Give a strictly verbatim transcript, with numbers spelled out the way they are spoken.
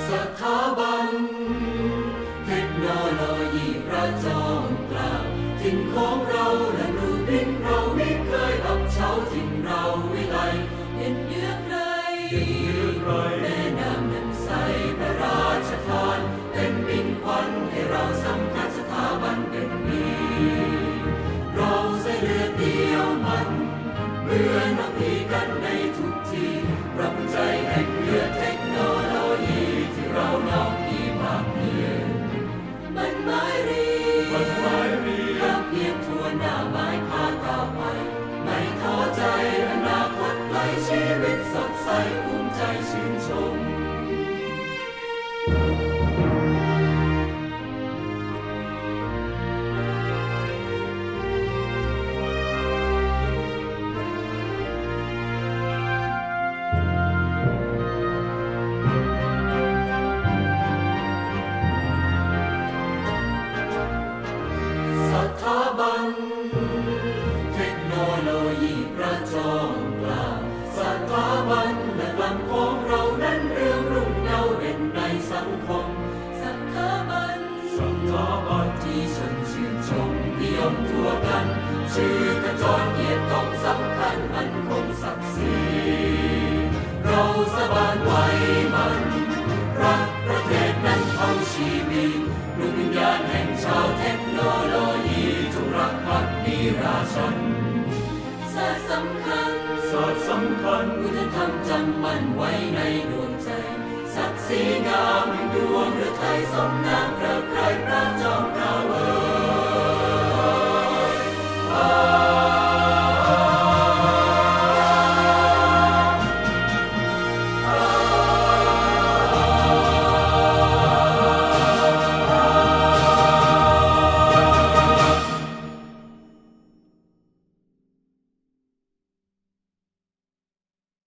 สถาบันเทคโนโลยีพระจอมเกล้าถิ่นของเราและรูปดินเราไม่เคยอับเฉาถิ่นเราวิไลเห็นเยือกไรแม่น้ำน้ำใสพระราชทานเป็นมิ่งขวัญให้เราสำคัญสถาบันเป็นมีเราใส่เลือดเดียวมันเมื่อนักพีกันในทุกที่รับใจแห่งเลือดเทคโนโลยีที่เราน้อมมีภาคเพียรมันหมายรีมันหมายรีข้าเพียงทวนหน้าไม้พาต่อไปไม่ท้อใจอนาคตไกลชีวิตสดใสภูมิใจชื่นชมสถาบันเทคโนโลยีพระจอมเกล้าสถาบันและลำของเรานั้นเรื่องรุ่งเงาเด่นในสังคมสถาบันสถาบันที่ฉันชื่นชมนิยมทั่วกันชื่อกระจรเกียรติของสำคัญมันคงศักดิ์ศรีเราสาบานไว้มันรักประเทศนั้นเท่าชีวิตดวงวิญญาณแห่งชาวเทคโนโลยีจงรักภักดีราชันศาสตร์สำคัญศาสตร์สำคัญพุทธธรรมจำมั่นไว้ในดวงใจศักดิ์ศรีงามแห่งดวงฤทัยสมนามพระไกรพระจอม